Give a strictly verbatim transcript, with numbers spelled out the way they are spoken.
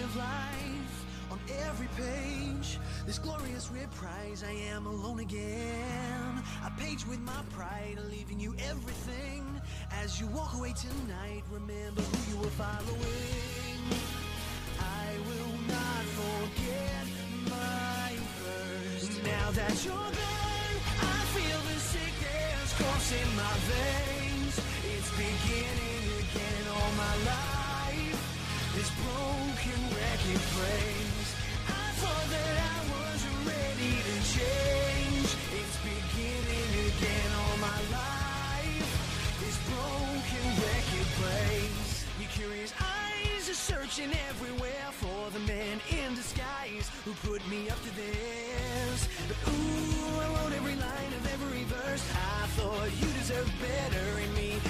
of life on every page. This glorious reprise, I am alone again. A page with my pride, leaving you everything. As you walk away tonight, remember who you were following. I will not forget my first. Now that you're gone, I feel the sickness coursing my veins. It's beginning again all my life. This broken record breaks. I thought that I was ready to change. It's beginning again all my life. This broken record breaks. Your curious eyes are searching everywhere for the man in disguise who put me up to this. But ooh, I wrote every line of every verse. I thought you deserved better in me.